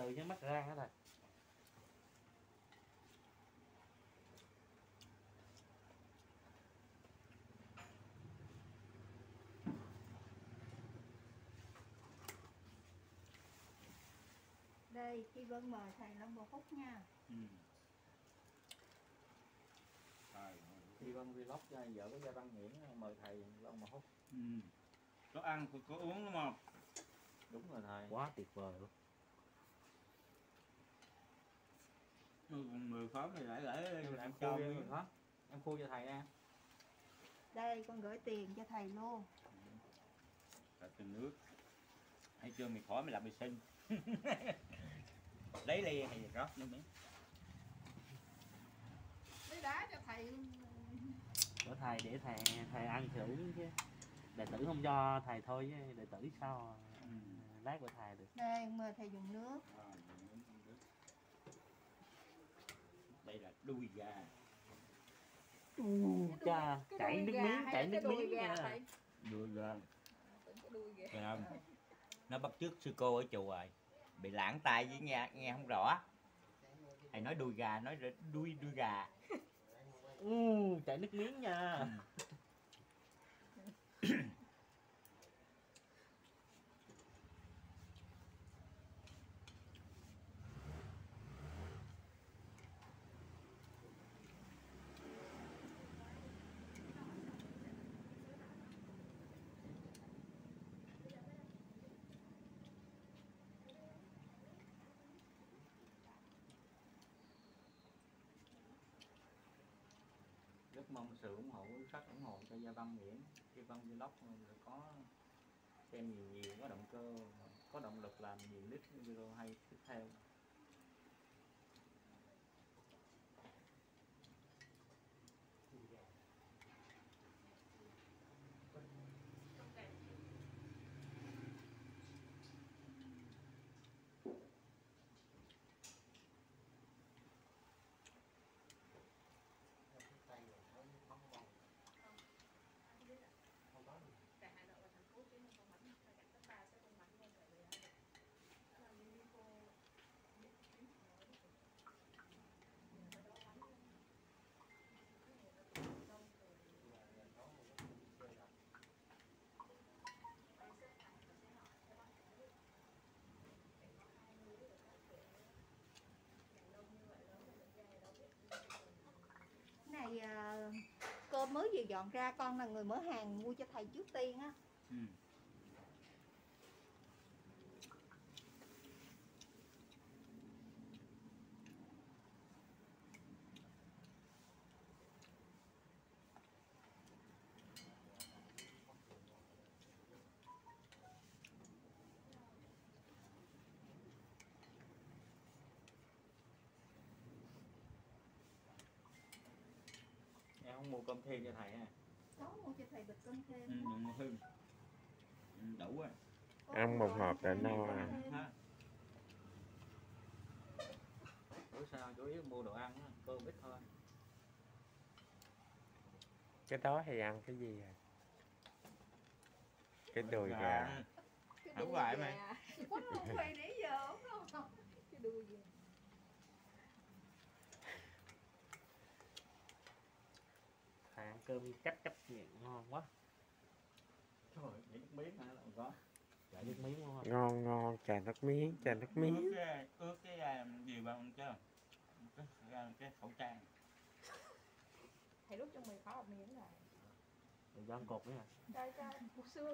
từ nhắm mắt ra hết rồi. Đây, Chi Vân mời thầy Long một phút nha. Chi Vân vlog cho vợ với Gia Văn Nguyễn mời thầy Long một phút. Có ăn, có uống đúng không? Đúng rồi thầy. Quá tuyệt vời luôn. Mười pháo này lại em cho miếng hết. Em khui cho thầy nha. Đây, con gửi tiền cho thầy luôn. Cả tiền nước. Hay chưa mày khỏi mày làm vệ sinh. Lấy ly hay rót nước miếng. Lấy đá cho thầy. Của thầy để thầy ăn thử chứ. Đệ tử không cho thầy thôi chứ đệ tử sao lát của thầy được. Đây, mời thầy dùng nước. Đây là đuôi gà. Cha, chảy nước miếng nha. Đuôi gà. Thấy không? Nó bắt chước sư cô ở chùa rồi. Bị lãng tai với nghe không rõ. Thầy nói đuôi gà, nói đuôi gà. Chảy nước miếng nha. Rất mong sự ủng hộ, rất ủng hộ cho Gia Văn Nguyễn. Gia Văn vlog có xem nhiều có động cơ, có động lực làm nhiều clip video hay tiếp theo. Này cơm mới vừa dọn ra, con là người mở hàng mua cho thầy trước tiên á. Em không mua cơm thêm cho thầy ha. Có mua cho thầy bịch cơm thêm. Đừng mua thêm. Đủ rồi. Ăn một hộp đã no à. Bữa sao chủ yếu mua đồ ăn cơm ít thôi. Cái đó thì ăn cái gì à? Cái đùi gà. Đúng vậy mày. Quất luôn mày nãy giờ không? Cái đùi gà. Thầy ăn cơm cách miệng ngon quá. Trời ơi, nước miếng hả là có. Chảy nước miếng luôn. Ngon ngon, trà nước miếng, trà nước miếng. Ướt cái gì bằng chứ? Cái khẩu trang. Thầy đút cho mày có một miếng rồi. Rồi do ăn cột nữa hả? Đây cho một xương.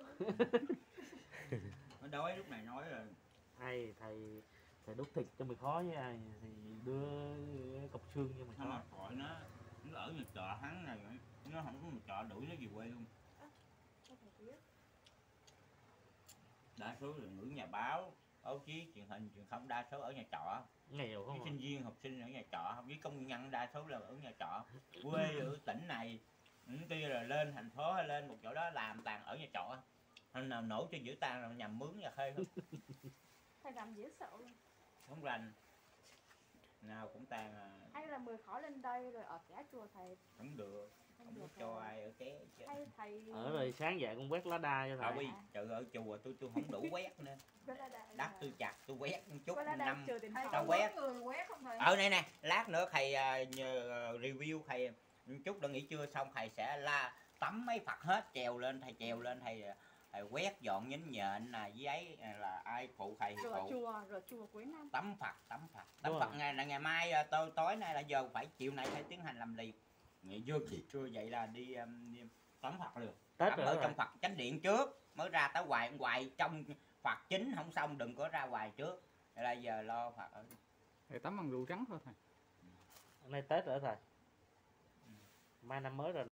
Nó đói lúc này nói rồi. Hay thầy đút thịt cho mày khó với ai thì đưa cọc xương cho mày Sao mà khó. gọi nó ở nhà trọ hắn này nó không có một trọ đuổi nó về quê luôn. Đa số là ngữ nhà báo, báo chí, truyền hình, truyền thông đa số ở nhà trọ. Nghèo không? Sinh viên, học sinh ở nhà trọ, với công nhân đa số là ở nhà trọ. Quê ở tỉnh này, kia là lên thành phố hay lên một chỗ đó làm toàn ở nhà trọ. Hôm nào nổ cho giữa tan là nhằm mướn nhà thuê không. Thầy làm dễ sợ luôn. Không rành. Nào cũng tàn à. Hay là 10 khỏi lên đây rồi ở cả chùa thầy. Không được. Không không có cho ai ở ké chứ. Hay thầy Ở rồi sáng dậy con quét lá đa cho thầy. Thôi trời ở chùa tôi không đủ quét nữa, đất tôi chặt tôi quét một chút năm tao quét. người quét không thầy? Này nè, lát nữa thầy review thầy chút đã nghỉ trưa xong thầy sẽ tắm mấy Phật hết, trèo lên thầy quét dọn nhính nhện là giấy là ai phụ thầy thì phụ. Rửa chùa cuối năm. Tắm Phật ngày mai tối nay là giờ phải chiều nay phải tiến hành làm lì. Vừa trưa vậy là đi tắm Phật luôn. Tết Tắm rồi ở đó trong Phật chánh điện trước mới ra tới hoài trong Phật chính không xong đừng có ra hoài trước. Vậy là giờ lo Phật ở. Thầy tắm bằng rượu trắng thôi thầy. Hôm nay Tết rồi đó thầy. Mai năm mới rồi.